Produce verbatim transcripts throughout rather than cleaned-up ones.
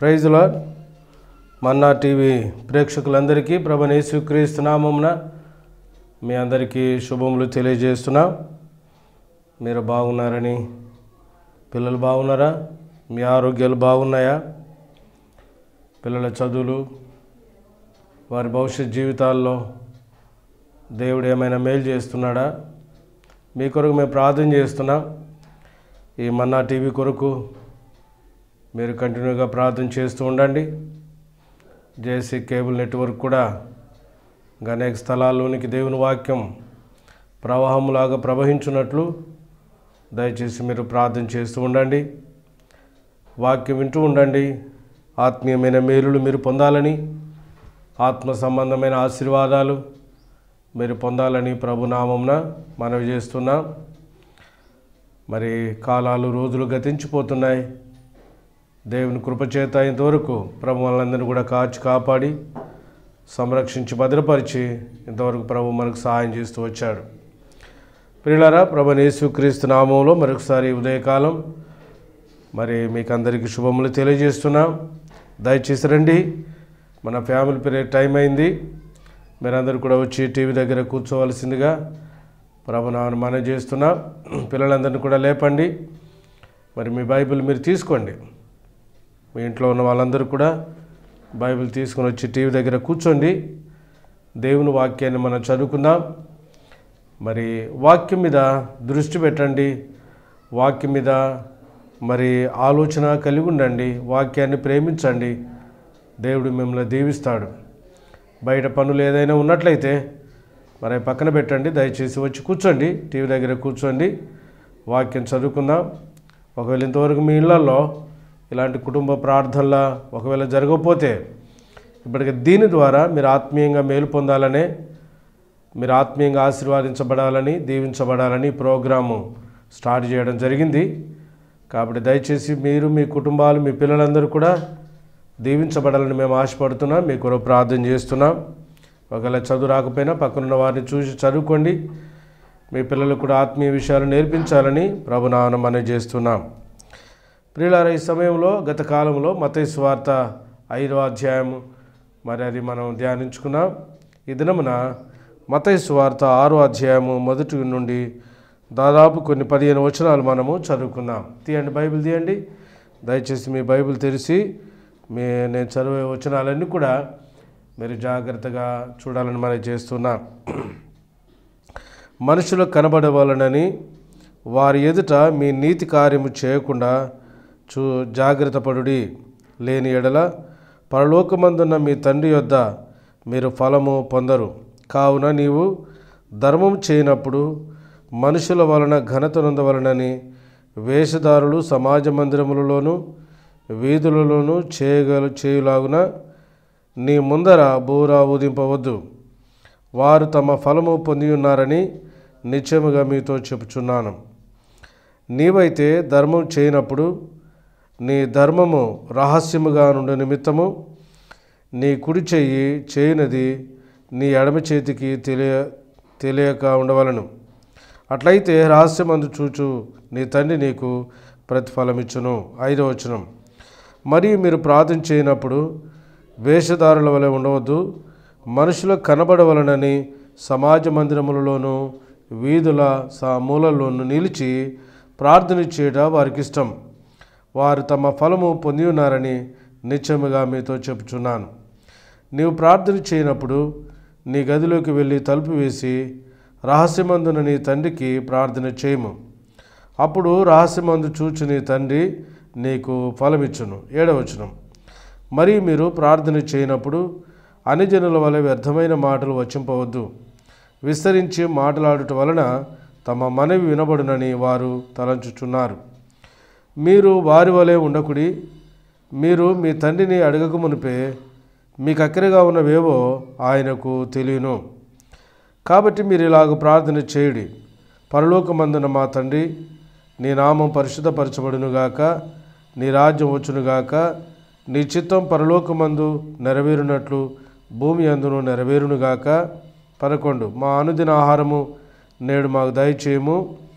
Praise the Lord. Manna TV ప్రేక్షకులందరికీ ప్రభువైన యేసుక్రీస్తు నామమున మీ అందరికీ శుభములు తెలియజేస్తున్నాం. మీరు బాగున్నారని, పిల్లలు బాగున్నారా? మీ ఆరోగ్యాలు బాగున్నాయా? పిల్లల చదువులు, వారి భవిష్యత్ జీవితాల్లో దేవుడు ఏమైనా మేలు చేస్తున్నాడా? మీ కొరకు మేము ప్రార్థన చేస్తున్నాం. ఈ మన్నా టీవీ కొరకు మీరు కంటిన్యూగా ప్రార్థన చేస్తూ ఉండండి. జేసీ కేబుల్ నెట్వర్క్ కూడా అనేక స్థలాల్లోనికి దేవుని వాక్యం ప్రవాహంలాగా ప్రవహించున్నట్లు దయచేసి మీరు ప్రార్థన చేస్తూ ఉండండి. వాక్యం వింటూ ఉండండి. ఆత్మీయమైన మేలులు మీరు పొందాలని, ఆత్మ సంబంధమైన ఆశీర్వాదాలు మీరు పొందాలని ప్రభునామమున మనవి చేస్తున్నాం. మరి కాలాలు రోజులు గతించిపోతున్నాయి. దేవుని కృపచేత ఇంతవరకు ప్రభు వాళ్ళందరినీ కూడా కాచి కాపాడి సంరక్షించి భద్రపరిచి ఇంతవరకు ప్రభు మనకు సహాయం చేస్తూ వచ్చాడు. ప్రియులారా, ప్రభువైన యేసుక్రీస్తు నామంలో మరొకసారి ఉదయకాలం మరి మీకు అందరికీ శుభములు తెలియజేస్తున్నాం. దయచేసి రండి, మన ఫ్యామిలీ పీరియడ్ టైం అయింది. మీరందరూ కూడా వచ్చి టీవీ దగ్గర కూర్చోవలసిందిగా ప్రభునామమున మనవి చేస్తున్నాం. పిల్లలందరినీ కూడా లేపండి. మరి మీ బైబిల్ మీరు తీసుకోండి. మీ ఇంట్లో ఉన్న వాళ్ళందరూ కూడా బైబిల్ తీసుకొని వచ్చి టీవీ దగ్గర కూర్చోండి. దేవుని వాక్యాన్ని మనం చదువుకుందాం. మరి వాక్యం మీద దృష్టి పెట్టండి. వాక్యం మీద మరి ఆలోచన కలిగి ఉండండి. వాక్యాన్ని ప్రేమించండి. దేవుడు మిమ్మల్ని దీవిస్తాడు. బయట పనులు ఏదైనా ఉన్నట్లయితే మరి పక్కన పెట్టండి. దయచేసి వచ్చి కూర్చోండి, టీవీ దగ్గర కూర్చోండి, వాక్యం చదువుకుందాం. ఒకవేళ ఇంతవరకు మీ ఇళ్లలో ఇలాంటి కుటుంబ ప్రార్థనల ఒకవేళ జరగకపోతే ఇప్పటికి దీని ద్వారా మీరు ఆత్మీయంగా మేలు పొందాలనే, మీరు ఆత్మీయంగా ఆశీర్వాదించబడాలని, దీవించబడాలని ప్రోగ్రాము స్టార్ట్ చేయడం జరిగింది. కాబట్టి దయచేసి మీరు, మీ కుటుంబాలు, మీ పిల్లలందరూ కూడా దీవించబడాలని మేము ఆశపడుతున్నాం. మీ కొరకు ప్రార్థన చేస్తున్నాం. ఒకవేళ చదువు రాకపోయినా పక్కనున్న వారిని చూసి చదువుకోండి. మీ పిల్లలకు కూడా ఆత్మీయ విషయాలు నేర్పించాలని ప్రభునామమున మనవి చేస్తున్నాం. ప్రియులారా, ఈ సమయంలో గత కాలంలో మత్తయి సువార్త ఐదవ అధ్యాయము మరి అది మనం ధ్యానించుకున్నాం. ఈ దినమున మత్తయి సువార్త ఆరో అధ్యాయము మొదటి నుండి దాదాపు కొన్ని పదిహేను వచనాలు మనము చదువుకుందాం. తీయండి, బైబిల్ తీయండి. దయచేసి మీ బైబిల్ తెరిచి మీ నేను చదివే వచనాలన్నీ కూడా మీరు జాగ్రత్తగా చూడాలని మనం చేస్తున్నాం. మనుషులకు కనబడవలనని వారి ఎదుట మీ నీతి కార్యము చేయకుండా చూ జాగ్రత్త పడుడి. లేని ఎడల పరలోకమందున్న మీ తండ్రి యొద్ద మీరు ఫలము పొందరు. కావున నీవు ధర్మం చేయనప్పుడు మనుషుల వలన ఘనత నొందవలనని వేషధారులు సమాజ మందిరములలోను వీధులలోనూ చేయగల చేయులాగున నీ ముందర బూరా ఊదింపవద్దు. వారు తమ ఫలము పొంది ఉన్నారని నిశ్చయముగా మీతో చెప్పుచున్నాను. నీవైతే ధర్మం చేయనప్పుడు నీ ధర్మము రహస్యముగా నుండి నిమిత్తము నీ కుడి చెయ్యి చేయనది నీ ఎడమ చేతికి తెలియ తెలియక ఉండవలను. అట్లయితే రహస్యమందు చూచు నీ తండ్రి నీకు ప్రతిఫలమిచ్చును. ఐదవ వచనం. మరియు మీరు ప్రార్థన చేయనప్పుడు వేషధారుల వలె ఉండవద్దు, మనుషులకు కనబడవలనని సమాజ మందిరములలోనూ వీధుల మూలల్లోనూ నిలిచి ప్రార్థన చేయట వారికి ఇష్టం. వారు తమ ఫలము పొంది ఉన్నారని నిశ్చయముగా మీతో చెప్పుచున్నాను. నీవు ప్రార్థన చేయనప్పుడు నీ గదిలోకి వెళ్ళి తలుపు వేసి రహస్యమందున నీ తండ్రికి ప్రార్థన చేయము. అప్పుడు రహస్యమందు చూచు నీ తండ్రి నీకు ఫలమిచ్చును. ఏడవచనం. మరియు మీరు ప్రార్థన చేయనప్పుడు అన్యజనుల వలె వ్యర్థమైన మాటలు వచింపవద్దు. విస్తరించి మాట్లాడుట వలన తమ మనవి వినబడునని వారు తలంచుచున్నారు. మీరు వారి వలె ఉండకుడి. మీరు మీ తండ్రిని అడగక మునిపే మీకు అక్కరగా ఉన్నవేవో ఆయనకు తెలియను. కాబట్టి మీరు ఇలాగ ప్రార్థన చేయుడి. పరలోకమందున మా తండ్రి, నీ నామం పరిశుద్ధపరచబడునుగాక, నీ రాజ్యం వచ్చునుగాక, నీ చిత్తం పరలోకమందు నెరవేరునట్లు భూమి అందును నెరవేరునుగాక. పదకొండు. మా అనుదిన ఆహారము నేడు మాకు దయచేయము.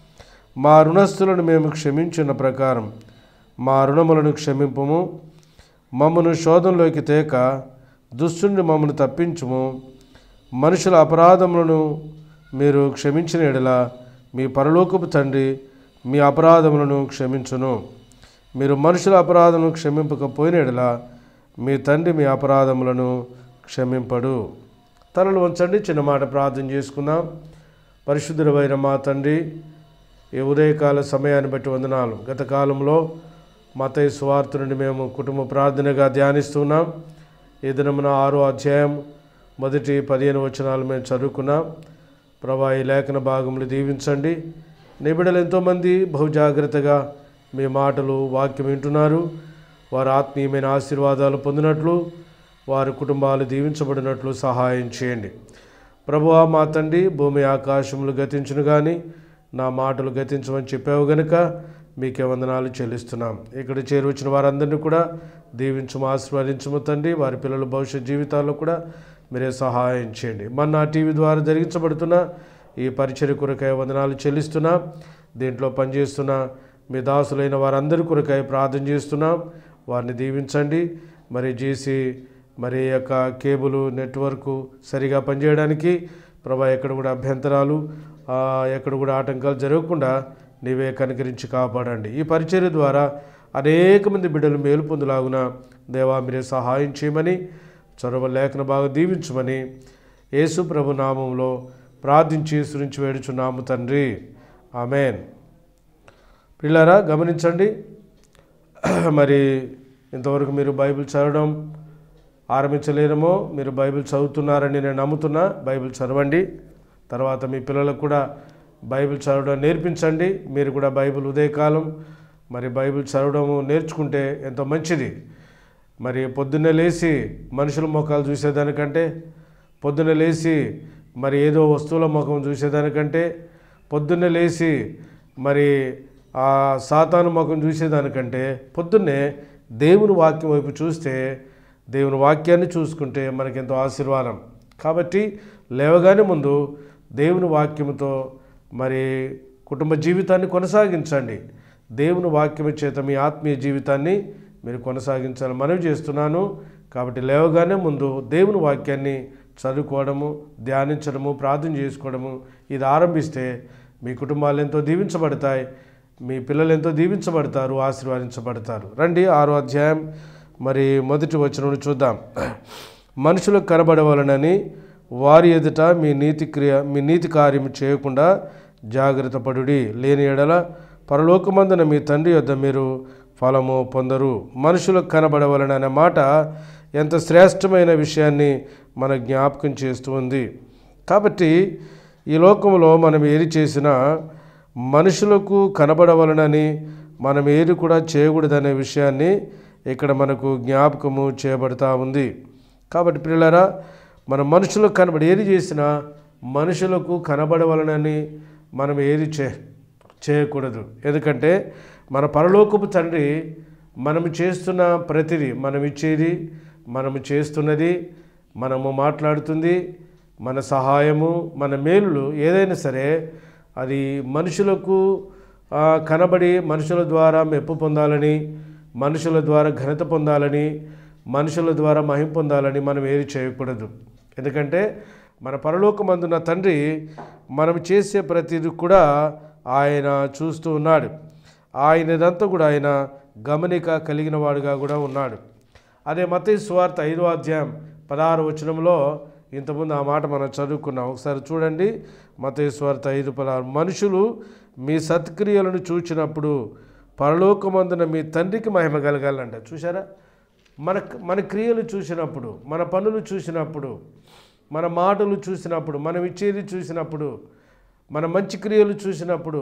మా రుణస్థులను మేము క్షమించిన ప్రకారం మా రుణములను క్షమింపము. మమ్మను శోధనలోకి తేక దుష్టుని మమ్మను తప్పించుము. మనుషుల అపరాధములను మీరు క్షమించిన ఎడల మీ పరలోకపు తండ్రి మీ అపరాధములను క్షమించును. మీరు మనుషుల అపరాధములను క్షమింపకపోయిన ఎడల మీ తండ్రి మీ అపరాధములను క్షమింపడు. తలలు వంచండి, చిన్న మాట ప్రార్థన చేసుకుందాం. పరిశుద్ధుడైన మా తండ్రి, ఈ ఉదయకాల సమయాన్ని బట్టి వందనాలు. గత కాలంలో మత్తయి సువార్త నుండి మేము కుటుంబ ప్రార్థనగా ధ్యానిస్తున్నాం. ఈ దినమున ఆరో అధ్యాయం మొదటి పదిహేను వచనాలు మేము చదువుకున్నాం. ప్రభా, ఈ లేఖన భాగములు దీవించండి. నీ బిడ్డలు ఎంతోమంది బహు జాగ్రత్తగా మీ మాటలు వాక్యం వింటున్నారు. వారు ఆత్మీయమైన ఆశీర్వాదాలు పొందినట్లు, వారి కుటుంబాలు దీవించబడినట్లు సహాయం చేయండి. ప్రభువా మా తండ్రి, భూమి ఆకాశములు గతించును కానీ నా మాటలు గతించమని చెప్పావు గనుక మీకే వందనాలు చెల్లిస్తున్నాం. ఇక్కడ చేరువచ్చిన వారందరినీ కూడా దీవించము, ఆశీర్వదించము తండ్రి. వారి పిల్లల భవిష్యత్ జీవితాల్లో కూడా మీరే సహాయం చేయండి. మన్నా టీవీ ద్వారా జరిగించబడుతున్న ఈ పరిచర్య కొరకై వందనాలు చెల్లిస్తున్నాం. దీంట్లో పనిచేస్తున్న మీ దాసులైన వారందరి కొరకై ప్రార్థన చేస్తున్నాం. వారిని దీవించండి. మరి జేసీ మరి యొక్క కేబుల్ నెట్వర్క్ సరిగా పనిచేయడానికి ప్రభా ఎక్కడ కూడా అభ్యంతరాలు, ఎక్కడ కూడా ఆటంకాలు జరగకుండా నీవే కనికరించి కాపాడండి. ఈ పరిచర్య ద్వారా అనేక మంది బిడ్డలు మేలు పొందులాగున దేవా మీరే సహాయం చేయమని, చొరవ లేఖన బాగా దీవించమని యేసు ప్రభు నామంలో ప్రార్థించి సురించి వేడుచున్నాము తండ్రి, ఆమెన్. పిల్లారా గమనించండి, మరి ఇంతవరకు మీరు బైబిల్ చదవడం ఆరంభించలేరేమో. మీరు బైబిల్ చదువుతున్నారని నేను నమ్ముతున్నా. బైబిల్ చదవండి. తర్వాత మీ పిల్లలకు కూడా బైబిల్ చదవడం నేర్పించండి. మీరు కూడా బైబిల్ ఉదయకాలం మరి బైబిల్ చదవడము నేర్చుకుంటే ఎంతో మంచిది. మరి పొద్దున్నే లేచి మనుషుల ముఖాలు చూసేదానికంటే, పొద్దున్నే లేచి మరి ఏదో వస్తువుల ముఖం చూసేదానికంటే, పొద్దున్నే లేచి మరి ఆ సాతాను ముఖం చూసేదానికంటే పొద్దున్నే దేవుని వాక్యం వైపు చూస్తే, దేవుని వాక్యాన్ని చూసుకుంటే మనకెంతో ఆశీర్వాదం. కాబట్టి లేవగానే ముందు దేవుని వాక్యంతో మరి కుటుంబ జీవితాన్ని కొనసాగించండి. దేవుని వాక్యం చేత మీ ఆత్మీయ జీవితాన్ని మీరు కొనసాగించాలని మనవి చేస్తున్నాను. కాబట్టి లేవగానే ముందు దేవుని వాక్యాన్ని చదువుకోవడము, ధ్యానించడము, ప్రార్థన చేసుకోవడము ఇది ఆరంభిస్తే మీ కుటుంబాలు ఎంతో దీవించబడతాయి. మీ పిల్లలు ఎంతో దీవించబడతారు, ఆశీర్వదించబడతారు. రండి ఆరో అధ్యాయం మరి మొదటి వచనం చూద్దాం. మనుషులకు కనబడవలనని వారి ఎదుట మీ నీతి క్రియ మీ నీతి కార్యము చేయకుండా జాగ్రత్త పడుడి. లేని ఎడల పరలోకమందున మీ తండ్రి యొద్ద మీరు ఫలము పొందరు. మనుషులకు కనబడవలననే మాట ఎంత శ్రేష్టమైన విషయాన్ని మన జ్ఞాపకం చేస్తూ ఉంది. కాబట్టి ఈ లోకంలో మనం ఏది చేసినా మనుషులకు కనబడవలనని మనం ఏది కూడా చేయకూడదనే విషయాన్ని ఇక్కడ మనకు జ్ఞాపకము చేయబడతా ఉంది. కాబట్టి పిల్లలారా, మన మనుషులకు కనబడి ఏది చేసినా మనుషులకు కనబడవలనని మనం ఏది చే చేయకూడదు. ఎందుకంటే మన పరలోకపు తండ్రి మనము చేస్తున్న ప్రతిదీ, మనం ఇచ్చేది, మనము చేస్తున్నది, మనము మాట్లాడుతుంది, మన సహాయము, మన మేలులు ఏదైనా సరే అది మనుషులకు కనబడి మనుషుల ద్వారా మెప్పు పొందాలని, మనుషుల ద్వారా ఘనత పొందాలని, మనుషుల ద్వారా మహిమ పొందాలని మనం ఏది చేయకూడదు. ఎందుకంటే మన పరలోకమందున్న తండ్రి మనం చేసే ప్రతిదీ కూడా ఆయన చూస్తూ ఉన్నాడు. ఆయనదంతా కూడా ఆయన గమనిక కలిగిన వాడుగా కూడా ఉన్నాడు. అదే మత్తయి సువార్త ఐదో అధ్యాయం పదహారు వచనంలో ఇంతకుముందు ఆ మాట మనం చదువుకున్నాం. ఒకసారి చూడండి, మత్తయి సువార్త ఐదు పదహారు. మనుషులు మీ సత్క్రియలను చూచినప్పుడు పరలోకమందున మీ తండ్రికి మహిమ కలగాలంట. చూసారా, మన మన క్రియలు చూసినప్పుడు, మన పనులు చూసినప్పుడు, మన మాటలు చూసినప్పుడు, మనం ఇచ్చేది చూసినప్పుడు, మన మంచి క్రియలు చూసినప్పుడు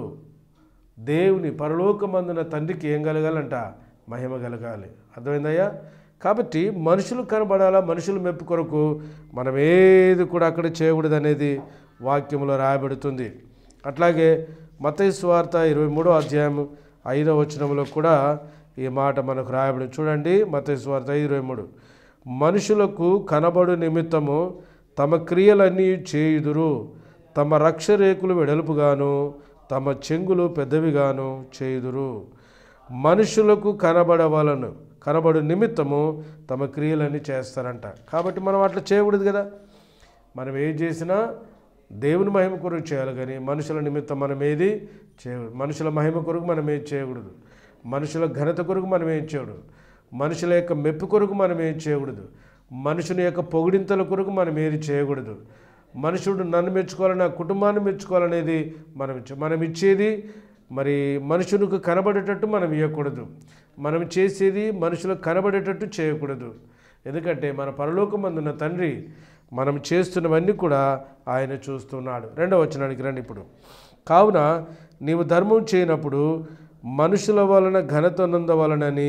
దేవుని పరలోకమందున తండ్రికి ఏం కలగాలంట? మహిమ కలగాలి. అర్థమైందయ్యా? కాబట్టి మనుషులు కనబడాలా, మనుషులు మెప్పు కొరకు మనం ఏది కూడా అక్కడ చేయకూడదు అనేది వాక్యంలో రాయబడుతుంది. అట్లాగే మత్తయి సువార్త ఇరవై మూడో అధ్యాయం ఐదో వచనంలో కూడా ఈ మాట మనకు రాయబడి. చూడండి, మత్తయి సువార్త ఇరవై మూడు. మనుషులకు కనబడు నిమిత్తము తమ క్రియలన్నీ చేయుదురు, తమ రక్షరేకులు వెడల్పుగాను తమ చెంగులు పెద్దవిగాను చేయుదురు. మనుషులకు కనబడవలను కనబడు నిమిత్తము తమ క్రియలన్నీ చేస్తారంట. కాబట్టి మనం అట్లా చేయకూడదు కదా. మనం ఏం చేసినా దేవుని మహిమ కొరకు చేయాలి, కానీ మనుషుల నిమిత్తం మనం ఏది చేయకూడదు. మనుషుల మహిమ కొరకు మనం ఏం చేయకూడదు, మనుషుల ఘనత కొరకు మనం ఏం చేయకూడదు, మనుషుల యొక్క మెప్పు కొరకు మనం ఏం చేయకూడదు, మనుషుని యొక్క పొగిడింతల కొరకు మనం ఏది చేయకూడదు. మనుషుడు నన్ను మెచ్చుకోవాలని, నా కుటుంబాన్ని మెచ్చుకోవాలనేది మనం మనం ఇచ్చేది మరి మనుషులకు కనబడేటట్టు మనం ఇవ్వకూడదు. మనం చేసేది మనుషులకు కనబడేటట్టు చేయకూడదు. ఎందుకంటే మన పరలోకమందున్న తండ్రి మనం చేస్తున్నవన్నీ కూడా ఆయన చూస్తున్నాడు. రెండవ వచనానికి రండి ఇప్పుడు. కావున నీవు ధర్మం చేయనప్పుడు మనుషుల వలన ఘనత నొందవలనని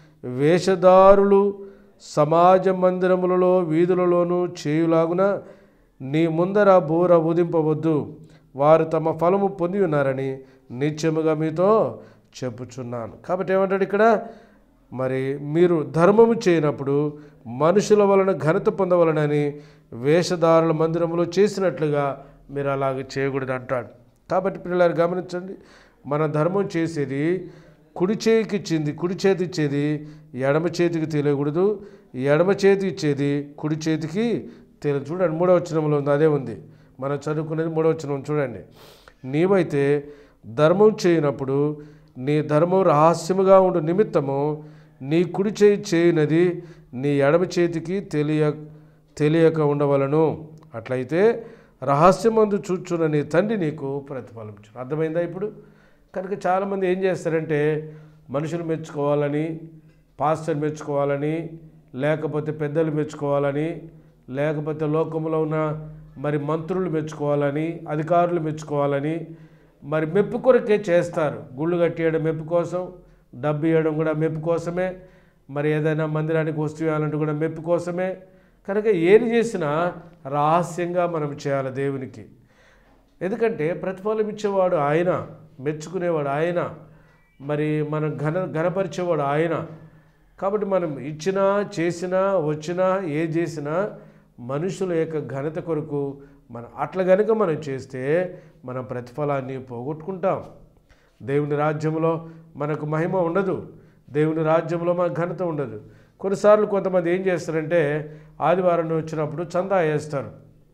వేషధారులు సమాజ మందిరములలో వీధులలోనూ చేయులాగున నీ ముందర బూర ఊదింపవద్దు, వారు తమ ఫలము పొంది ఉన్నారని నిత్యముగా మీతో చెప్పుచున్నాను. కాబట్టి ఏమంటాడు ఇక్కడ, మరి మీరు ధర్మము చేయనప్పుడు మనుషుల వలన ఘనత పొందవలనని వేషధారుల మందిరంలో చేసినట్లుగా మీరు అలాగే చేయకూడదు అంటాడు. కాబట్టి పిల్లలు గమనించండి, మన ధర్మం చేసేది కుడి చేతికి ఇచ్చింది కుడి చేతి ఇచ్చేది ఎడమ చేతికి తెలియకూడదు, ఎడమ చేతి ఇచ్చేది కుడి చేతికి తెలియదు. చూడండి మూడవ వచనంలో ఉంది, అదే ఉంది మనం చదువుకునేది మూడవ వచనం. చూడండి, నీవైతే ధర్మం చేయనప్పుడు నీ ధర్మం రహస్యముగా ఉండు నిమిత్తము నీ కుడి చేయి చేయనది నీ ఎడమ చేతికి తెలియ తెలియక ఉండవలను. అట్లయితే రహస్యమందు చూచున్న నీ తండ్రి నీకు ప్రతిఫలించు. అర్థమైందా ఇప్పుడు? కనుక చాలామంది ఏం చేస్తారంటే మనుషులు మెచ్చుకోవాలని, పాస్టర్ మెచ్చుకోవాలని, లేకపోతే పెద్దలు మెచ్చుకోవాలని, లేకపోతే లోకంలో ఉన్న మరి మంత్రులు మెచ్చుకోవాలని, అధికారులు మెచ్చుకోవాలని, మరి మెప్పు కొరకే చేస్తారు. గుళ్ళు కట్టేయడం మెప్పు కోసం, డబ్బు ఇవ్వడం కూడా మెప్పు కోసమే, మరి ఏదైనా మందిరానికి వస్తువు ఇవ్వాలంటే కూడా మెప్పు కోసమే. కనుక ఏది చేసినా రహస్యంగా మనం చేయాలి దేవునికి. ఎందుకంటే ప్రతిఫలం ఇచ్చేవాడు ఆయన, మెచ్చుకునేవాడు ఆయన, మరి మనం ఘన ఘనపరిచేవాడు ఆయన. కాబట్టి మనం ఇచ్చినా చేసినా వచ్చినా ఏ చేసినా మనుషుల యొక్క ఘనత కొరకు మనం అట్లా కనుక మనం చేస్తే మన ప్రతిఫలాన్ని పోగొట్టుకుంటాం. దేవుని రాజ్యంలో మనకు మహిమ ఉండదు, దేవుని రాజ్యంలో మనకు ఘనత ఉండదు. కొన్నిసార్లు కొంతమంది ఏం చేస్తారంటే ఆదివారం వచ్చినప్పుడు చందా వేస్తారు.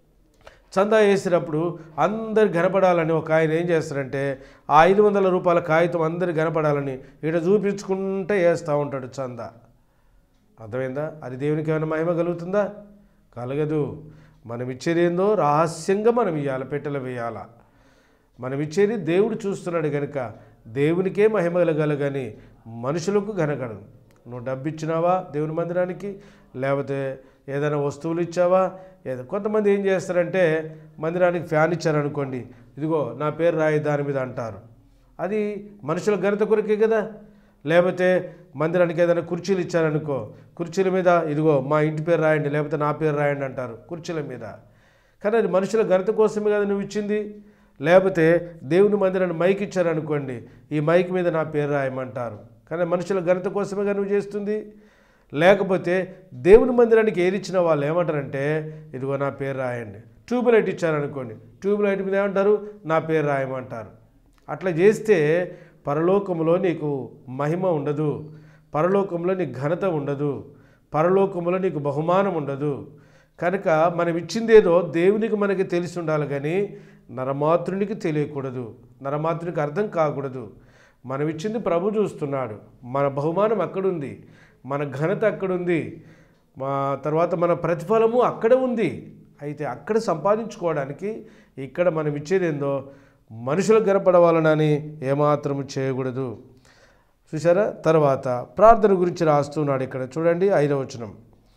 చందా వేసినప్పుడు అందరు కనపడాలని ఒక ఆయన ఏం చేస్తారంటే ఆ ఐదు వందల రూపాయల కాగితం అందరు కనపడాలని ఇట చూపించుకుంటే వేస్తూ ఉంటాడు చందా. అర్థమైందా? అది దేవునికి ఏమైనా మహిమ కలుగుతుందా? కలగదు. మనం ఇచ్చేది ఏందో రహస్యంగా మనం ఇవ్వాలి, పెట్టెలు వేయాలా. మనం ఇచ్చేది దేవుడు చూస్తున్నాడు కనుక దేవునికే మహిమ కలగాలి, కానీ మనుషులకు కనగలదు. నువ్వు డబ్బు ఇచ్చినావా దేవుని మందిరానికి, లేకపోతే ఏదైనా వస్తువులు ఇచ్చావా? ఏదో కొంతమంది ఏం చేస్తారంటే మందిరానికి ఫ్యాన్ ఇచ్చారనుకోండి, ఇదిగో నా పేరు రాయి దాని మీద అంటారు. అది మనుషుల ఘనత కొరకే కదా. లేకపోతే మందిరానికి ఏదైనా కుర్చీలు ఇచ్చారనుకో, కుర్చీల మీద ఇదిగో మా ఇంటి పేరు రాయండి, లేకపోతే నా పేరు రాయండి అంటారు కుర్చీల మీద. కానీ అది మనుషుల ఘనత కోసమే కదా నువ్వు ఇచ్చింది. లేకపోతే దేవుని మందిరాన్ని మైక్ ఇచ్చారనుకోండి, ఈ మైక్ మీద నా పేరు రాయమంటారు. కానీ మనుషుల ఘనత కోసమేగా నువ్వు చేస్తుంది. లేకపోతే దేవుని మందిరానికి ఏది ఇచ్చిన వాళ్ళు ఏమంటారంటే ఇదిగో నా పేరు రాయండి. ట్యూబ్ లైట్ ఇచ్చారనుకోండి, ట్యూబ్ లైట్ మీద ఏమంటారు నా పేరు రాయమంటారు. అట్లా చేస్తే పరలోకంలో నీకు మహిమ ఉండదు, పరలోకంలో నీకు ఘనత ఉండదు, పరలోకంలో నీకు బహుమానం ఉండదు. కనుక మనం ఇచ్చిందేదో దేవునికి మనకి తెలిసి ఉండాలి, కానీ నరమాతృనికి తెలియకూడదు, నరమాతృనికి అర్థం కాకూడదు. మనం ఇచ్చింది ప్రభు చూస్తున్నాడు, మన బహుమానం అక్కడుంది, మన ఘనత అక్కడుంది, మా తర్వాత మన ప్రతిఫలము అక్కడ ఉంది. అయితే అక్కడ సంపాదించుకోవడానికి ఇక్కడ మనం ఇచ్చేదేందో మనుషులకు గనపడవాలనని ఏమాత్రము చేయకూడదు. చూసారా? తర్వాత ప్రార్థన గురించి రాస్తున్నాడు ఇక్కడ చూడండి, ఐదవ వచనం.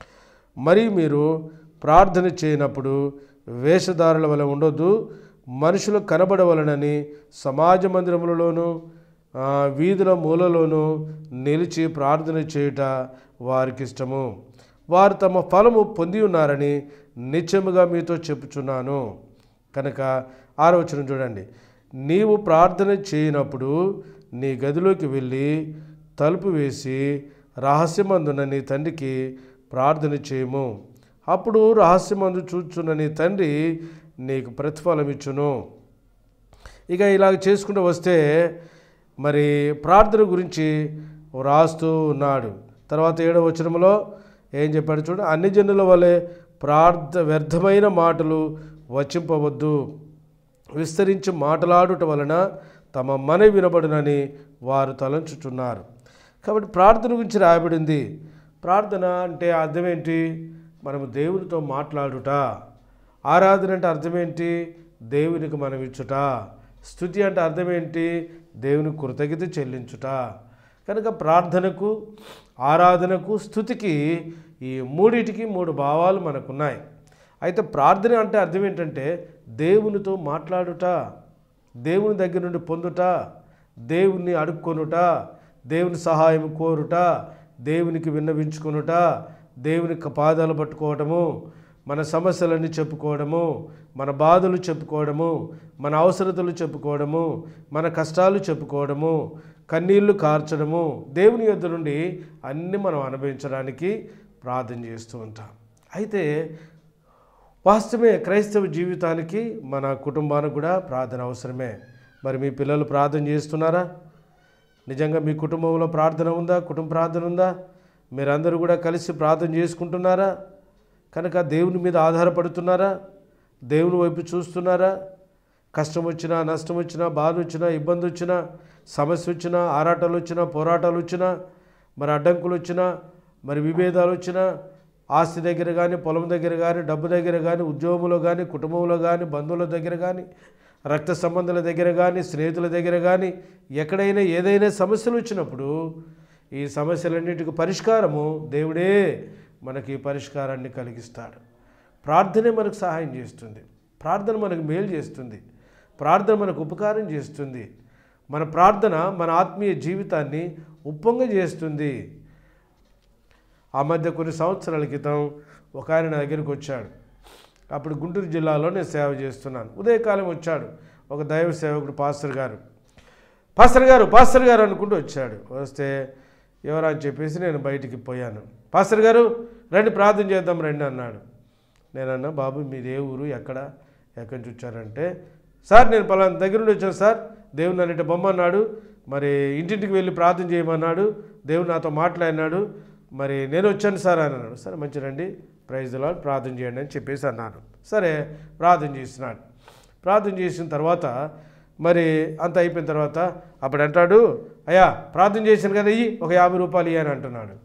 మరి మీరు ప్రార్థన చేయనప్పుడు వేషధారుల వలె ఉండొద్దు, మనుషులకు కనబడవలనని సమాజ మందిరములలోనూ వీధుల మూలలోనూ నిలిచి ప్రార్థన చేయుట వారికి ఇష్టము, వారు తమ ఫలము పొంది ఉన్నారని నిత్యముగా మీతో చెప్పుచున్నాను. కనుక ఆరో వచనం చూడండి. నీవు ప్రార్థన చేయనప్పుడు నీ గదిలోకి వెళ్ళి తలుపు వేసి రహస్యమందున నీ తండ్రికి ప్రార్థన చేయము, అప్పుడు రహస్యమందు చూచున్న నీ తండ్రి నీకు ప్రతిఫలం ఇచ్చును. ఇక ఇలాగ చేసుకుంటూ వస్తే మరి ప్రార్థన గురించి రాస్తూ ఉన్నాడు. తర్వాత ఏడవ వచనంలో ఏం చెప్పాడు చూడండి, అన్ని జనుల వలె ప్రార్థ వ్యర్థమైన మాటలు వచింపవద్దు, విస్తరించి మాటలాడుట వలన తమ మనవి వినబడునని వారు తలంచుచున్నారు. కాబట్టి ప్రార్థన గురించి రాయబడింది. ప్రార్థన అంటే అర్థం ఏంటి? మనము దేవునితో మాట్లాడుట. ఆరాధన అంటే అర్థం ఏంటి? దేవునికి మనం ఇచ్చుట. స్తుతి అంటే అర్థం ఏంటి? దేవునికి కృతజ్ఞత చెల్లించుట. కనుక ప్రార్థనకు, ఆరాధనకు, స్తుతికి ఈ మూడిటికి మూడు భావాలు మనకున్నాయి. అయితే ప్రార్థన అంటే అర్థం ఏంటంటే దేవునితో మాట్లాడుట, దేవుని దగ్గర నుండి పొందుట, దేవుణ్ణి అడుక్కొనుట, దేవుని సహాయం కోరుట, దేవునికి విన్నవించుకొనుట, దేవునికి పాదాలు పట్టుకోవడము, మన సమస్యలన్నీ చెప్పుకోవడము, మన బాధలు చెప్పుకోవడము, మన అవసరతలు చెప్పుకోవడము, మన కష్టాలు చెప్పుకోవడము, కన్నీళ్లు కార్చడము, దేవుని యొద్ద నుండి అన్నీ మనం అనుభవించడానికి ప్రార్థన చేస్తూ ఉంటాం. అయితే వాస్తవమే, క్రైస్తవ జీవితానికి మన కుటుంబానికి కూడా ప్రార్థన అవసరమే. మరి మీ పిల్లలు ప్రార్థన చేస్తున్నారా? నిజంగా మీ కుటుంబంలో ప్రార్థన ఉందా? కుటుంబ ప్రార్థన ఉందా? మీరందరూ కూడా కలిసి ప్రార్థన చేసుకుంటున్నారా? కనుక దేవుని మీద ఆధారపడుతున్నారా? దేవుని వైపు చూస్తున్నారా? కష్టం వచ్చినా, నష్టం వచ్చినా, బాధ వచ్చినా, ఇబ్బంది వచ్చినా, సమస్య వచ్చినా, ఆరాటాలు వచ్చినా, పోరాటాలు వచ్చినా, మరి అడ్డంకులు వచ్చినా, మరి విభేదాలు వచ్చినా, ఆస్తి దగ్గర కానీ, పొలం దగ్గర కానీ, డబ్బు దగ్గర కానీ, ఉద్యోగంలో కానీ, కుటుంబంలో కానీ, బంధువుల దగ్గర కానీ, రక్త సంబంధాల దగ్గర కానీ, స్నేహితుల దగ్గర కానీ, ఎక్కడైనా ఏదైనా సమస్యలు వచ్చినప్పుడు ఈ సమస్యలన్నిటికీ పరిష్కారము దేవుడే మనకి పరిష్కారాన్ని కలిగిస్తాడు. ప్రార్థనే మనకు సహాయం చేస్తుంది. ప్రార్థన మనకు మేలు చేస్తుంది. ప్రార్థన మనకు ఉపకారం చేస్తుంది. మన ప్రార్థన మన ఆత్మీయ జీవితాన్ని ఉప్పొంగ చేస్తుంది. ఆ మధ్య కొన్ని సంవత్సరాల క్రితం ఒక ఆయన నా దగ్గరికి వచ్చాడు. అప్పుడు గుంటూరు జిల్లాలో నేను సేవ చేస్తున్నాను. ఉదయకాలం వచ్చాడు ఒక దైవ సేవకుడు, పాస్టర్ గారు పాస్టర్ గారు పాస్టర్ గారు అనుకుంటూ వచ్చాడు. వస్తే ఎవరా అని చెప్పేసి నేను బయటికి పోయాను. పాస్టర్ గారు రండి ప్రార్థన చేద్దాం రండి అన్నాడు. నేనన్నా, బాబు మీది ఏ ఊరు, ఎక్కడ ఎక్కడి నుంచి వచ్చారంటే, సార్ నేను పలానా దగ్గర నుండి వచ్చాను సార్, దేవుడు నన్ను ఇట్ట బొమ్మన్నాడు, మరి ఇంటింటికి వెళ్ళి ప్రార్థన చేయమన్నాడు, దేవుడు నాతో మాట్లాడినాడు, మరి నేను వచ్చాను సార్ అని అన్నాడు. సరే మంచిదండి, ప్రైజ్ ది లార్డ్, ప్రార్థన చేయండి అని చెప్పేసి అన్నాను. సరే ప్రార్థన చేస్తున్నాడు. ప్రార్థన చేసిన తర్వాత మరి అంత అయిపోయిన తర్వాత అప్పుడు అంటాడు, అయ్యా ప్రార్థన చేశాను కదా, ఇయ్యి ఒక యాభై రూపాయలు ఇయ్యని అంటున్నాడు.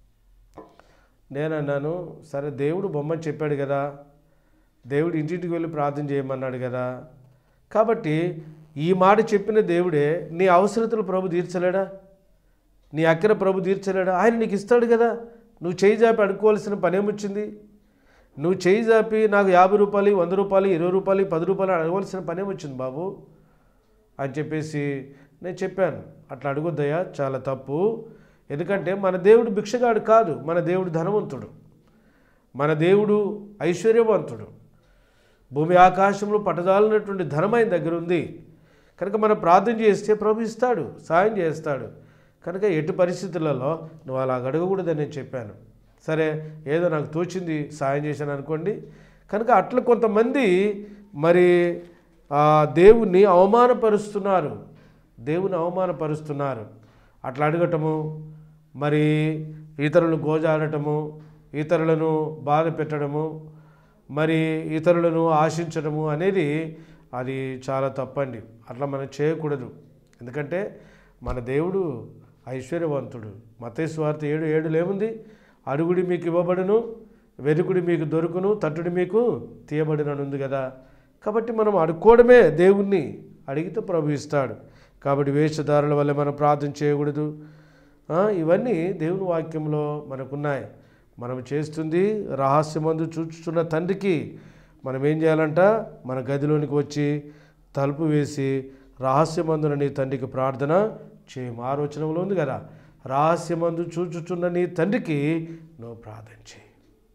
నేను అన్నాను, సరే దేవుడు బొమ్మని చెప్పాడు కదా, దేవుడు ఇంటింటికి వెళ్ళి ప్రార్థన చేయమన్నాడు కదా, కాబట్టి ఈ మాట చెప్పిన దేవుడే నీ అవసరతలు ప్రభు తీర్చలేడా? నీ అక్కర ప్రభు తీర్చలేడా? ఆయన నీకు ఇస్తాడు కదా, నువ్వు చేయి జాపి అడుక్కోవాల్సిన పనేమొచ్చింది? నువ్వు చేయి జాపి నాకు యాభై రూపాయలు, వంద రూపాయలు, ఇరవై రూపాయలు, పది రూపాయలు అడగవలసిన పనేమొచ్చింది బాబు అని చెప్పేసి నేను చెప్పాను. అట్లా అడుగుద్దయ్యా, చాలా తప్పు. ఎందుకంటే మన దేవుడు భిక్షగాడు కాదు, మన దేవుడు ధనవంతుడు, మన దేవుడు ఐశ్వర్యవంతుడు. భూమి ఆకాశంలో పట్టదాలినటువంటి ధనం ఆయన దగ్గర ఉంది. కనుక మనం ప్రార్థన చేస్తే ప్రభు ఇస్తాడు, సాయం చేస్తాడు. కనుక ఎటు పరిస్థితులలో నువ్వు అలా అడగకూడదని నేను చెప్పాను. సరే ఏదో నాకు తోచింది సాయం చేశాను అనుకోండి. కనుక అట్లా కొంతమంది మరి దేవుణ్ణి అవమానపరుస్తున్నారు, దేవుని అవమానపరుస్తున్నారు. అట్లా అడగటము, మరి ఇతరులను గోజాడటము, ఇతరులను బాధ పెట్టడము, మరి ఇతరులను ఆశించడము అనేది అది చాలా తప్పండి. అట్లా మనం చేయకూడదు. ఎందుకంటే మన దేవుడు ఐశ్వర్యవంతుడు. మత్తయి సువార్త ఏడు ఏడులో ఏముంది? అడుగుడి మీకు ఇవ్వబడును, వెతుకుడి మీకు దొరుకును, తట్టుడి మీకు తీయబడినని ఉంది కదా. కాబట్టి మనం అడుక్కోవడమే, దేవుణ్ణి అడిగితే ప్రభు ఇస్తాడు. కాబట్టి వేషధారుల వల్ల మనం ప్రార్థన చేయకూడదు. ఇవన్నీ దేవుని వాక్యంలో మనకున్నాయి. మనం చేస్తుంది రహస్యమందు చూచుచున్న తండ్రికి మనం ఏం చేయాలంట? మన గదిలోనికి వచ్చి తలుపు వేసి రహస్యమందున నీ తండ్రికి ప్రార్థన చేయము. ఆలోచనలో ఉంది కదా, రహస్యమందు చూచుచున్న నీ తండ్రికి నువ్వు ప్రార్థన చేయి.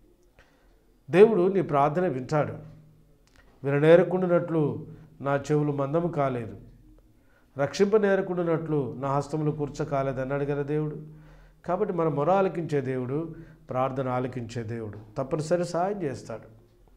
దేవుడు నీ ప్రార్థన వింటాడు. విననేరకుండానట్లు నా చెవులు మందము కాలేదు, రక్షింపనేరకుండానట్లు నా హస్తములు కూర్చ కాలేదు అన్నాడు కదా దేవుడు. కాబట్టి మన మొర ఆలకించే దేవుడు, ప్రార్థన ఆలకించే దేవుడు తప్పనిసరి సహాయం చేస్తాడు.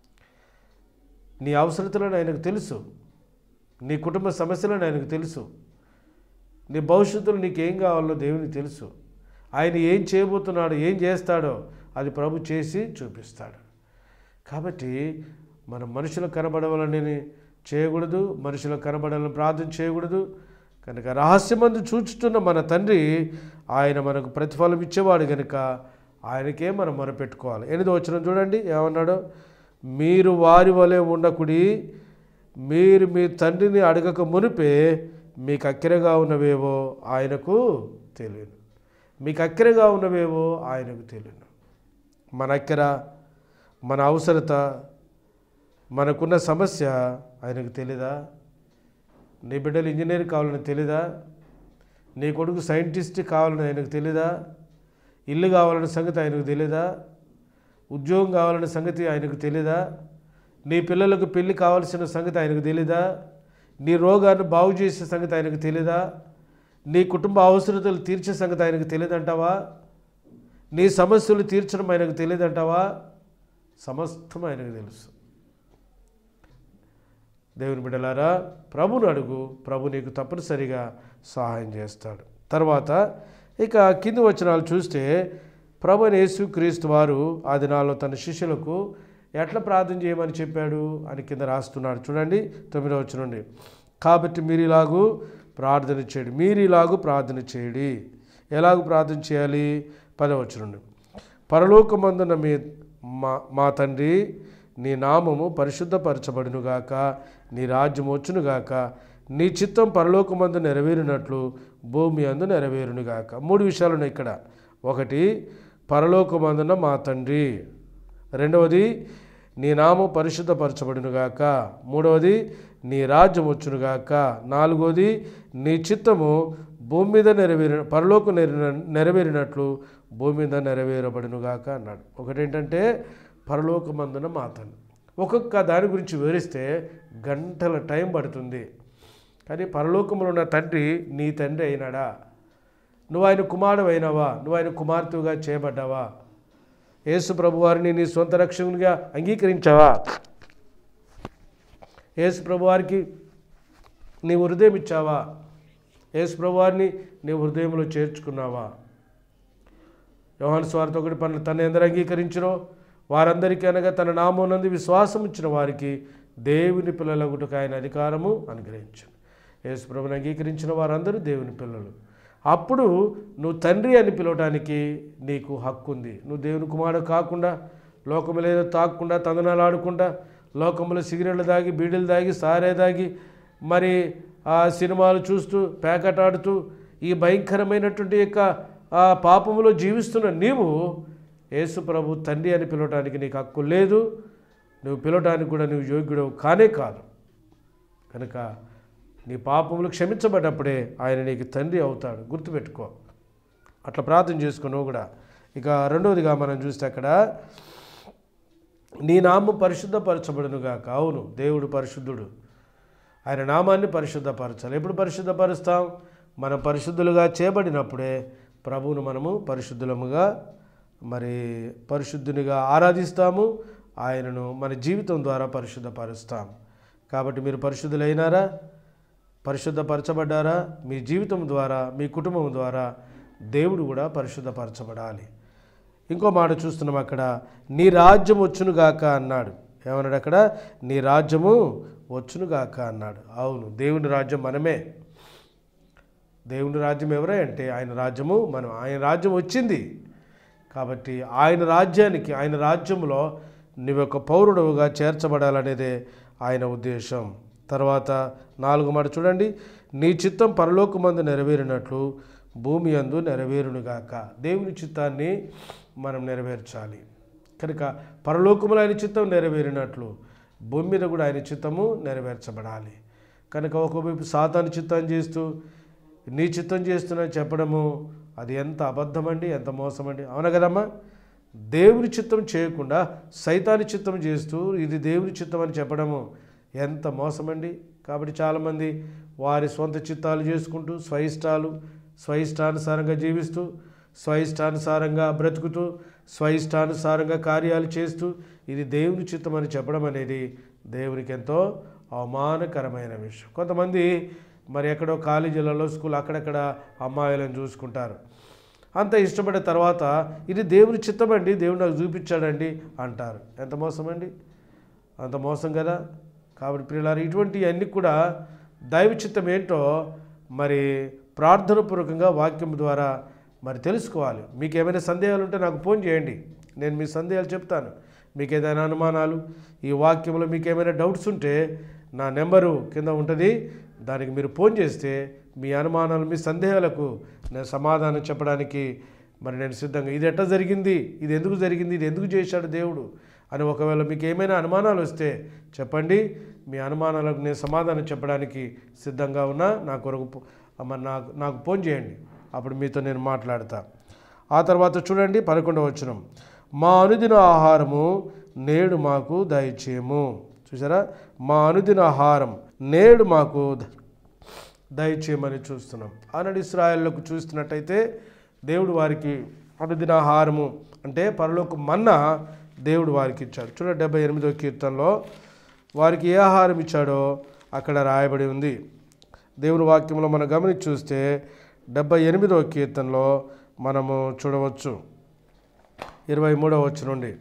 నీ అవసరతలను ఆయనకు తెలుసు, నీ కుటుంబ సమస్యలను ఆయనకు తెలుసు, నీ భవిష్యత్తులో నీకేం కావాలో దేవునికి తెలుసు. ఆయన ఏం చేయబోతున్నాడో, ఏం చేస్తాడో అది ప్రభు చేసి చూపిస్తాడు. కాబట్టి మనం మనుషులకు కనబడవాలని చేయకూడదు, మనుషులకు కనబడాలని ప్రార్థన చేయకూడదు. కనుక రహస్యమందు చూచుతున్న మన తండ్రి ఆయన మనకు ప్రతిఫలం ఇచ్చేవాడు కనుక ఆయనకే మనం మొరపెట్టుకోవాలి. ఎనిమిదో వచనం చూడండి ఏమన్నాడో, మీరు వారి వలె ఉండకుడి, మీరు మీ తండ్రిని అడగక మునిపే మీకు అక్కిరగా ఉన్నవేవో ఆయనకు తెలియను. మీకు అక్కిరగా ఉన్నవేవో ఆయనకు తెలియను. మన అక్కిర, మన అవసరత, మనకున్న సమస్య ఆయనకు తెలీదా? నీ బిడ్డలు ఇంజనీర్ కావాలని తెలీదా? నీ కొడుకు సైంటిస్ట్ కావాలని ఆయనకు తెలీదా? ఇల్లు కావాలనే సంగతి ఆయనకు తెలీదా? ఉద్యోగం కావాలనే సంగతి ఆయనకు తెలీదా? నీ పిల్లలకు పెళ్ళి కావాల్సిన సంగతి ఆయనకు తెలీదా? నీ రోగాన్ని బాగు చేసే సంగతి ఆయనకు తెలీదా? నీ కుటుంబ అవసరతలు తీర్చే సంగతి ఆయనకు తెలియదంటావా? నీ సమస్యలు తీర్చడం ఆయనకు తెలియదంటావా? సమస్తం ఆయనకు తెలుసు. దేవుని బిడ్డలారా, ప్రభుని అడుగు, ప్రభు నీకు తప్పనిసరిగా సహాయం చేస్తాడు. తర్వాత ఇక కింది వచనాలు చూస్తే ప్రభు యేసుక్రీస్తు వారు ఆ దినాల్లో తన శిష్యులకు ఎట్లా ప్రార్థన చేయమని చెప్పాడు అని కింద రాస్తున్నాడు. చూడండి తొమ్మిదవ వచనం నుండి, కాబట్టి మీరు ఇలాగూ ప్రార్థన చేయడి, మీరు ఇలాగూ ప్రార్థన చేయడి. ఎలాగూ ప్రార్థన చేయాలి? పదవ వచనం నుండి, పరలోకమందున మీ మా మా తండ్రి, నీ నామము పరిశుద్ధపరచబడునుగాక, నీ రాజ్యం వచ్చునుగాక, నీ చిత్తం పరలోకమందు నెరవేరినట్లు భూమి అందు నెరవేరునుగాక. మూడు విషయాలు ఉన్నాయి ఇక్కడ. ఒకటి, పరలోకమందున మా తండ్రి. రెండవది, నీ నామం పరిశుద్ధపరచబడునుగాక. మూడవది, నీ రాజ్యం వచ్చునుగాక. నాలుగవది, నీ చిత్తము భూమి మీద నెరవేరి పరలోకం నెరవేరినట్లు భూమి మీద నెరవేరబడునుగాక అన్నాడు. ఒకటేంటంటే పరలోకమందున మా తండ్రి. ఒక్కొక్క దాని గురించి వివరిస్తే గంటల టైం పడుతుంది. కానీ పరలోకంలో ఉన్న తండ్రి నీ తండ్రి అయినాడా? నువ్వు ఆయన కుమారుడు అయినావా? నువ్వు ఆయన కుమార్తెగా చేయబడ్డావా? యేసు ప్రభు వారిని నీ సొంత రక్షకునిగా అంగీకరించావా? యేసు ప్రభు వారికి నీ హృదయం ఇచ్చావా? యేసు ప్రభు వారిని నీ హృదయంలో చేర్చుకున్నావా? యోహాను సువార్త ఒకటి పనులు తన ఎందరు అంగీకరించినో వారందరికీ అనగా తన నామమునందు విశ్వాసం ఇచ్చిన వారికి దేవుని పిల్లలగుటకు ఆయన అధికారము అనుగ్రహించాడు. యేసు ప్రభువుని అంగీకరించిన వారందరూ దేవుని పిల్లలు. అప్పుడు నువ్వు తండ్రి అని పిలవడానికి నీకు హక్కు ఉంది. నువ్వు దేవుని కుమారుడు కాకుండా, లోకములో ఏదో తాకుండా, తందనాలు ఆడకుండా, లోకములో సిగరెట్లు దాగి, బీడీలు దాగి, సారే దాగి, మరి ఆ సినిమాలు చూస్తూ, ప్యాకెట్ ఆడుతూ, ఈ భయంకరమైనటువంటి యొక్క ఆ పాపములో జీవిస్తున్న నీవు యేసు ప్రభు తండ్రి అని పిలవడానికి నీకు హక్కు లేదు. నువ్వు పిలవడానికి కూడా నువ్వు యోగ్యుడు కానే కాదు. కనుక నీ పాపములు క్షమించబడ్డప్పుడే ఆయన నీకు తండ్రి అవుతాడు. గుర్తుపెట్టుకో. అట్లా ప్రార్థన చేసుకున్నావు కూడా. ఇక రెండవదిగా మనం చూస్తే అక్కడ నీ నామం పరిశుద్ధపరచబడునుగాక. అవును, దేవుడు పరిశుద్ధుడు. ఆయన నామాన్ని పరిశుద్ధపరచాలి. ఎప్పుడు పరిశుద్ధపరుస్తాం? మనం పరిశుద్ధులుగా చేయబడినప్పుడే ప్రభువును మనము పరిశుద్ధులముగా, మరి పరిశుద్ధునిగా ఆరాధిస్తాము. ఆయనను మన జీవితం ద్వారా పరిశుద్ధపరుస్తాం. కాబట్టి మీరు పరిశుద్ధులైనారా? పరిశుద్ధపరచబడ్డారా? మీ జీవితం ద్వారా, మీ కుటుంబం ద్వారా దేవుడు కూడా పరిశుద్ధపరచబడాలి. ఇంకో మాట చూస్తున్నాం అక్కడ, నీ రాజ్యం వచ్చునుగాక అన్నాడు. ఏమన్నాడు అక్కడ? నీ రాజ్యము వచ్చునుగాక అన్నాడు. అవును, దేవుని రాజ్యం మనమే. దేవుని రాజ్యం ఎవరే అంటే ఆయన రాజ్యము మనం. ఆయన రాజ్యం వచ్చింది కాబట్టి ఆయన రాజ్యానికి, ఆయన రాజ్యంలో నువ్వు ఒక పౌరుడుగా చేర్చబడాలనేదే ఆయన ఉద్దేశం. తర్వాత నాలుగు మాట చూడండి, నీ చిత్తం పరలోకమందు నెరవేరినట్లు భూమి యందు నెరవేరునుగాక. దేవుని చిత్తాన్ని మనం నెరవేర్చాలి. కనుక పరలోకములో ఆయన చిత్తం నెరవేరినట్లు భూమి మీద కూడా ఆయన చిత్తము నెరవేర్చబడాలి. కనుక ఒకవైపు సాతాను చిత్తం చేస్తూ నీ చిత్తం చేస్తున్నా చెప్పడము అది ఎంత అబద్ధమండి, ఎంత మోసమండి. అవునా కదమ్మా? దేవుని చిత్తం చేయకుండా సైతాని చిత్తం చేస్తూ ఇది దేవుని చిత్తం అని చెప్పడము ఎంత మోసమండి. కాబట్టి చాలామంది వారి సొంత చిత్తాలు చేసుకుంటూ స్వయిష్టాలు స్వయిష్టానుసారంగా జీవిస్తూ, స్వయిష్టానుసారంగా బ్రతుకుతూ, స్వయిష్టానుసారంగా కార్యాలు చేస్తూ ఇది దేవుని చిత్తం అని చెప్పడం అనేది దేవునికి ఎంతో అవమానకరమైన విషయం. కొంతమంది మరి ఎక్కడో కాలేజీలలో, స్కూల్ అక్కడక్కడ అమ్మాయిలను చూసుకుంటారు. అంత ఇష్టపడిన తర్వాత ఇది దేవుని చిత్తమండి, దేవుడు నాకు చూపించాడండి అంటారు. ఎంత మోసం అండి, అంత మోసం కదా. కాబట్టి ప్రియులారా, ఇటువంటి అన్నీ కూడా దైవ చిత్తం ఏంటో మరి ప్రార్థనాపూర్వకంగా వాక్యం ద్వారా మరి తెలుసుకోవాలి. మీకు ఏమైనా సందేహాలు ఉంటే నాకు ఫోన్ చేయండి, నేను మీ సందేహాలు చెప్తాను. మీకు ఏదైనా అనుమానాలు, ఈ వాక్యంలో మీకు ఏమైనా డౌట్స్ ఉంటే నా నెంబరు కింద ఉంటుంది, దానికి మీరు ఫోన్ చేస్తే మీ అనుమానాలు, మీ సందేహాలకు నేను సమాధానం చెప్పడానికి మరి నేను సిద్ధంగా. ఇది ఎట్లా జరిగింది, ఇది ఎందుకు జరిగింది, ఇది ఎందుకు చేశాడు దేవుడు అని ఒకవేళ మీకు ఏమైనా అనుమానాలు వస్తే చెప్పండి. మీ అనుమానాలకు నేను సమాధానం చెప్పడానికి సిద్ధంగా ఉన్నా. నా కొరకు మరి నాకు నాకు ఫోన్ చేయండి, అప్పుడు మీతో నేను మాట్లాడతా. ఆ తర్వాత చూడండి పదకొండవ వచనం, మా అనుదిన ఆహారము నేడు మాకు దయచేయము. చూసారా, మా అనుదిన ఆహారం నేడు మాకు దయచేయమని చూస్తున్నాం. ఆనాడు ఇశ్రాయేలుకు చూస్తున్నట్టయితే దేవుడు వారికి అనుదిన ఆహారము అంటే పరలోక మన్నా దేవుడు వారికి ఇచ్చాడు. చూడండి డెబ్బై ఎనిమిదో కీర్తనలో వారికి ఏ ఆహారం ఇచ్చాడో అక్కడ రాయబడి ఉంది. దేవుని వాక్యంలో మనం గమనించి చూస్తే డెబ్బై ఎనిమిదో కీర్తనలో మనము చూడవచ్చు. ఇరవై మూడవ వచ్చి నుండి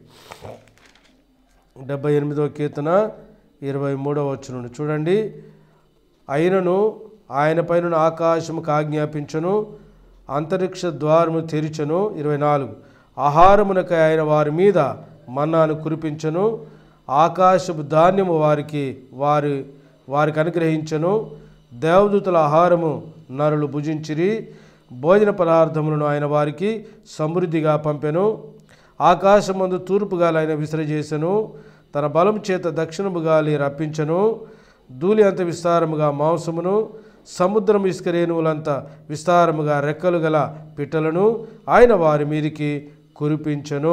డెబ్బై ఎనిమిదో కీర్తన ఇరవై మూడవ వచ్చి నుండి చూడండి. అయినను ఆయన పైన ఆకాశముకు ఆజ్ఞాపించను, అంతరిక్ష ద్వారము తెరిచను. ఇరవై నాలుగు ఆహారమునకై ఆయన వారి మీద మన్నాను కురిపించను, ఆకాశపు ధాన్యము వారికి వారి వారికి అనుగ్రహించను. దేవదూతల ఆహారము నరులు భుజించిరి, భోజన పదార్థములను ఆయన వారికి సమృద్ధిగా పంపెను. ఆకాశమందు తూర్పు గాలి ఆయన విసిరజేసెను, తన బలం చేత దక్షిణము గాలి రప్పించను. ధూళి అంత విస్తారముగా మాంసమును, సముద్రం ఇసుక రేణువులంత విస్తారముగా రెక్కలు గల పిట్టలను ఆయన వారి మీదికి కురిపించను.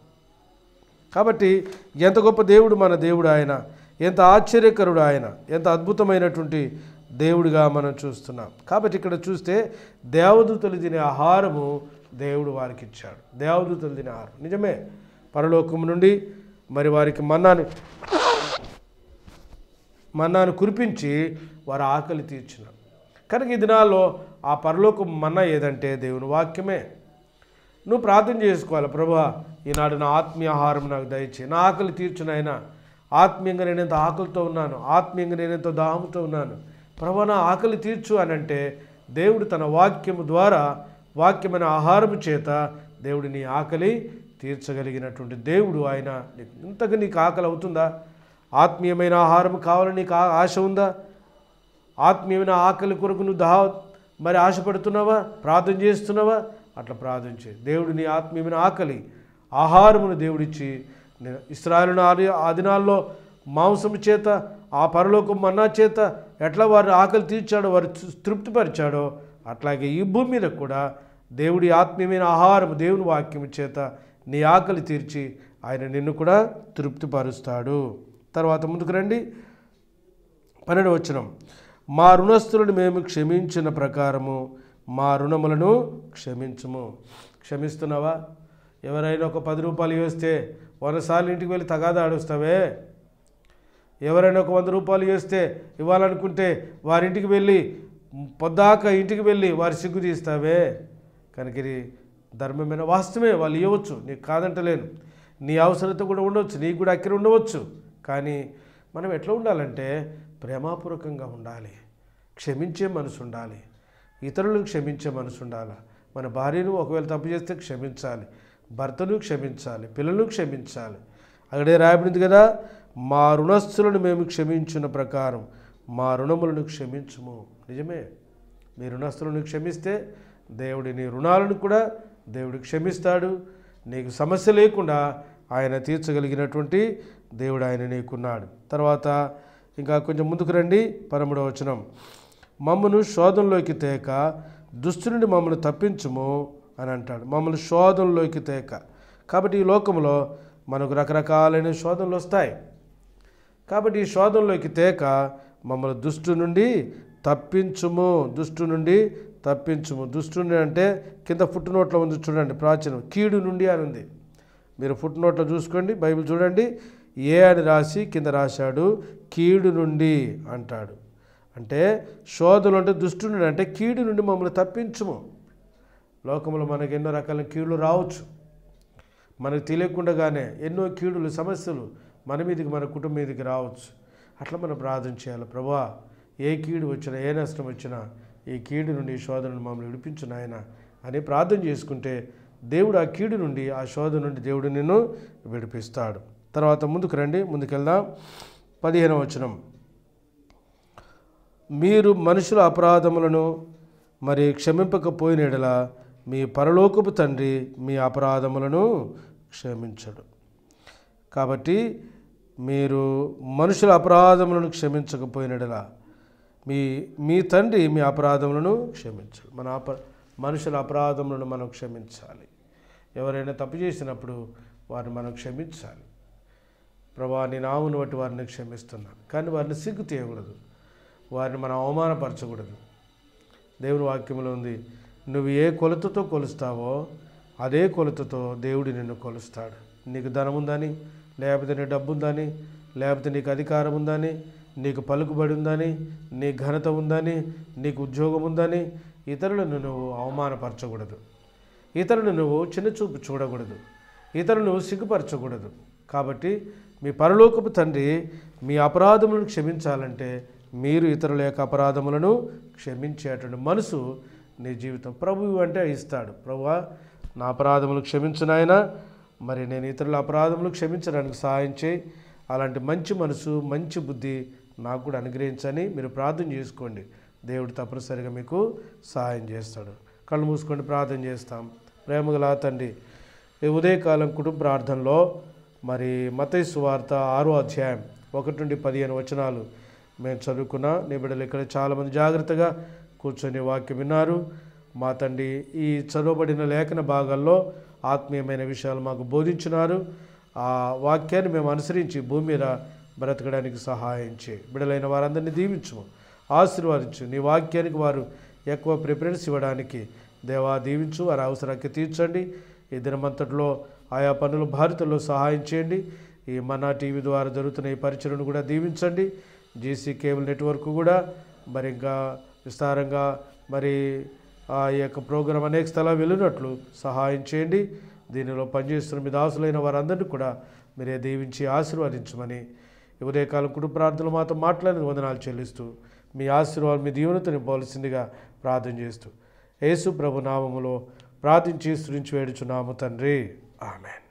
కాబట్టి ఎంత గొప్ప దేవుడు మన దేవుడు ఆయన, ఎంత ఆశ్చర్యకరుడు ఆయన, ఎంత అద్భుతమైనటువంటి దేవుడిగా మనం చూస్తున్నాం. కాబట్టి ఇక్కడ చూస్తే దేవదూతలు తినే ఆహారము దేవుడు వారికి ఇచ్చాడు. దేవదూతలు తినే ఆహారం నిజమే, పరలోకం నుండి మరి వారికి మన్నాను మన్నాను కురిపించి వారి ఆకలి తీర్చినాడు. కనుక ఈ దినాల్లో ఆ పరలోకం మన్నా ఏదంటే దేవుని వాక్యమే. నువ్వు ప్రార్థన చేసుకోవాలి, ప్రభువా ఈనాడు నా ఆత్మీయ ఆహారం నాకు దయచే, నా ఆకలి తీర్చునైనా. ఆత్మీయంగా నేను ఎంత ఆకలితో ఉన్నాను, ఆత్మీయంగా నేను ఎంతో దాహంతో ఉన్నాను, ప్రభువా నా ఆకలి తీర్చు అని అంటే దేవుడు తన వాక్యము ద్వారా, వాక్యమైన ఆహారము చేత దేవుడు నీ ఆకలి తీర్చగలిగినటువంటి దేవుడు ఆయన. ఇంతగా నీకు ఆకలి అవుతుందా? ఆత్మీయమైన ఆహారం కావాలని నీకు ఆశ ఉందా? ఆత్మీయమైన ఆకలి కొరకు నువ్వు దా మరి ఆశపడుతున్నావా, ప్రార్థన చేస్తున్నావా? అట్లా ప్రార్థన చేయి. దేవుడు నీ ఆత్మీయమైన ఆకలి ఆహారమును దేవుడిచ్చి, ఇశ్రాయేలును ఆ దినాల్లో మాంసము చేత, ఆ పరలోకం మన్నా చేత ఎట్లా వారి ఆకలి తీర్చాడో, వారు తృప్తిపరిచాడో, అట్లాగే ఈ భూమి మీద కూడా దేవుడి ఆత్మీయమైన ఆహారము దేవుని వాక్యము చేత నీ ఆకలి తీర్చి ఆయన నిన్ను కూడా తృప్తిపరుస్తాడు. తర్వాత ముందుకు రండి, పన్నెండు వచనం, మా రుణస్థులను మేము క్షమించిన ప్రకారము మా రుణములను క్షమించుము. క్షమిస్తున్నావా? ఎవరైనా ఒక పది రూపాయలు వేస్తే వందసార్లు ఇంటికి వెళ్ళి తగాదా ఆడుస్తావే? ఎవరైనా ఒక వంద రూపాయలు వేస్తే ఇవ్వాలనుకుంటే వారింటికి వెళ్ళి పొద్దాక ఇంటికి వెళ్ళి వారి సిగ్గు తీస్తావే? కనుక ఇది ధర్మమైన వాస్తవమే, వాళ్ళు ఇవ్వచ్చు, నీకు కాదంటలేను. నీ అవసరత కూడా ఉండవచ్చు, నీకు కూడా అక్కర ఉండవచ్చు. కానీ మనం ఎట్లా ఉండాలంటే ప్రేమపూర్వకంగా ఉండాలి, క్షమించే మనసు ఉండాలి, ఇతరులను క్షమించే మనసు ఉండాలి. మన భార్యను ఒకవేళ తప్పు చేస్తే క్షమించాలి, భర్తను క్షమించాలి, పిల్లలను క్షమించాలి. అక్కడే రాయబడింది కదా, మా రుణస్థులను మేము క్షమించిన ప్రకారం మా రుణములను క్షమించుము. నిజమే, మీ రుణస్థులను క్షమిస్తే దేవుడి నీ రుణాలను కూడా దేవుడు క్షమిస్తాడు. నీకు సమస్య లేకుండా ఆయన తీర్చగలిగినటువంటి దేవుడు ఆయన నీకున్నాడు. తర్వాత ఇంకా కొంచెం ముందుకు రండి, పదమూడవ వచనం, మమ్మను శోధనలోకి తేక దుష్టు నుండి మమ్మల్ని తప్పించుము అని అంటాడు. మమ్మల్ని శోధనలోకి తేక. కాబట్టి ఈ లోకంలో మనకు రకరకాలైన శోధనలు వస్తాయి. కాబట్టి ఈ శోధనలోకి తేక మమ్మల్ని దుష్టు నుండి తప్పించుము, దుష్టు నుండి తప్పించుము. దుష్టు నుండి అంటే కింద ఫుట్ నోట్లో ఉంది చూడండి, ప్రాచీనం కీడు నుండి అని ఉంది. మీరు ఫుట్ నోట్లో చూసుకోండి, బైబిల్ చూడండి, ఏ అని రాసి కింద రాశాడు కీడు నుండి అంటాడు. అంటే శోధనలు అంటే దుష్టు నుండి అంటే కీడు నుండి మమ్మల్ని తప్పించుము. లోకంలో మనకు ఎన్నో రకాల కీడులు రావచ్చు. మనకు తెలియకుండానే ఎన్నో కీడులు సమస్యలు మన మీదకి మన కుటుంబం మీదకి రావచ్చు. అట్లా మనం ప్రార్థన చేయాలి. ప్రభువా, ఏ కీడు వచ్చినా ఏ నష్టం వచ్చినా ఈ కీడు నుండి ఈ శోధన నుండి మమ్మల్ని విడిపించు నాయన అని ప్రార్థన చేసుకుంటే దేవుడు ఆ కీడు నుండి ఆ శోధన నుండి దేవుడు నిన్ను విడిపిస్తాడు. తర్వాత ముందుకు రండి, ముందుకెళ్దాం. పదిహేనవ వచనం, మీరు మనుషుల అపరాధములను మరి క్షమింపకపోయిన యెడల మీ పరలోకపు తండ్రి మీ అపరాధములను క్షమించడు. కాబట్టి మీరు మనుషుల అపరాధములను క్షమించకపోయిన యెడల మీ మీ తండ్రి మీ అపరాధములను క్షమించడు. మన అప మనుషుల అపరాధములను మనం క్షమించాలి. ఎవరైనా తప్పు చేసినప్పుడు వారిని మనం క్షమించాలి. ప్రభువా, నీ నామమును బట్టి వారిని క్షమిస్తున్నాను, కానీ వారిని సిగ్గు తీయకూడదు, వారిని మనం అవమానపరచకూడదు. దేవుని వాక్యంలో ఉంది, నువ్వు ఏ కొలతతో కొలుస్తావో అదే కొలతతో దేవుడు నిన్ను కొలుస్తాడు. నీకు ధనం ఉందని, లేకపోతే నీ డబ్బు ఉందని, లేకపోతే నీకు అధికారం ఉందని, నీకు పలుకుబడి ఉందని, నీ ఘనత ఉందని, నీకు ఉద్యోగం ఉందని ఇతరులను నువ్వు అవమానపరచకూడదు. ఇతరులను నువ్వు చిన్నచూపు చూడకూడదు. ఇతరులను నువ్వు సిగ్గుపరచకూడదు. కాబట్టి మీ పరలోకపు తండ్రి మీ అపరాధములను క్షమించాలంటే మీరు ఇతరుల యొక్క అపరాధములను క్షమించేటువంటి మనసు నీ జీవితం ప్రభువు అంటే ఇస్తాడు. ప్రభువా, నా అపరాధములు క్షమించు నాయనా, మరి నేను ఇతరుల అపరాధములు క్షమించడానికి సహాయం చేయి. అలాంటి మంచి మనసు మంచి బుద్ధి నాకు కూడా అనుగ్రహించని మీరు ప్రార్థన చేసుకోండి. దేవుడు తప్పనిసరిగా మీకు సహాయం చేస్తాడు. కళ్ళు మూసుకొని ప్రార్థన చేస్తాం. ప్రేమగల తండ్రి, ఈ ఉదయకాలం కుటుంబ ప్రార్థనలో మరి మత్తయి సువార్త ఆరో అధ్యాయం ఒకటి నుండి పదిహేను వచనాలు మేము చదువుకున్నా. నీ బిడ్డలు ఇక్కడ చాలామంది జాగ్రత్తగా కూర్చొని వాక్యం విన్నారు. మా తండ్రి, ఈ చదవబడిన లేఖన భాగాల్లో ఆత్మీయమైన విషయాలు మాకు బోధించినారు. ఆ వాక్యాన్ని మేము అనుసరించి భూమి మీద బ్రతకడానికి సహాయం చేయి. బిడ్డలైన వారందరినీ దీవించము, ఆశీర్వాదించు. నీ వాక్యానికి వారు ఎక్కువ ప్రిఫరెన్స్ ఇవ్వడానికి దేవా దీవించు. వారి అవసరానికి తీర్చండి. ఈ దినమంతటిలో ఆయా పనుల బాధ్యతల్లో సహాయం చేయండి. ఈ మన్నా టీవీ ద్వారా జరుగుతున్న ఈ పరిచయను కూడా దీవించండి. జీసీ కేబుల్ నెట్వర్క్ కూడా మరి ఇంకా విస్తారంగా మరి ఆ యొక్క ప్రోగ్రాం అనేక స్థలాలు వెళ్ళినట్లు సహాయం చేయండి. దీనిలో పనిచేస్తున్న మీ దాసులైన వారందరినీ కూడా మీరే దీవించి ఆశీర్వదించమని ఈ ఉదయకాలం కుటుంబ ప్రార్థనలు మాతో మాట్లాడిన వందనాలు చెల్లిస్తూ మీ ఆశీర్వాదం మీ దీవెనతో నింపవలసిందిగా ప్రార్థన చేస్తూ యేసు ప్రభు నామములో ప్రార్థించి స్తుతించి వేడుచున్నాము తండ్రి. ఆమేన్.